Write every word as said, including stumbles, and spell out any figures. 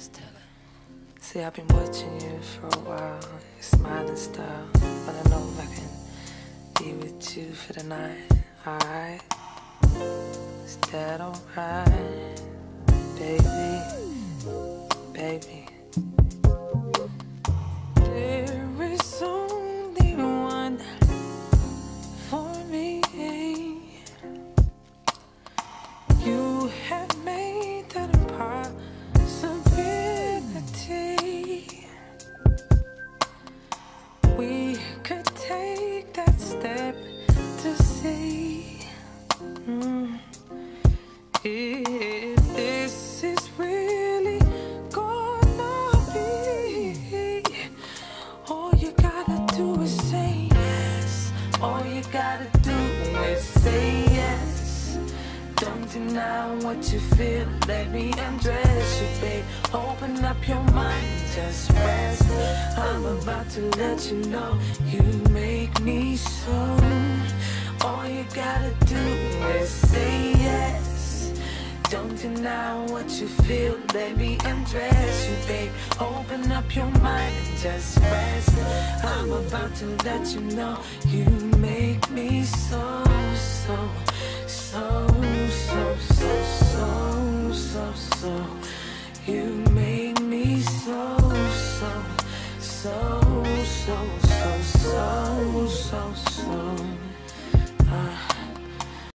See, I've been watching you for a while, your smiling style, but I know I can be with you for the night, alright? Is that alright, baby, baby? There is only one for me. You have made that a possibility. We could take that step to see mm, if this is really gonna be. All you gotta do is say yes. All you gotta do is say yes. Don't deny what you feel. Let me undress you, babe. Open up your mind and just rest. I'm about to let you know you make me so. All you gotta do is say yes. Don't deny what you feel. Let me undress you, babe. Open up your mind and just rest. I'm about to let you know you make me so, so, so, so, so.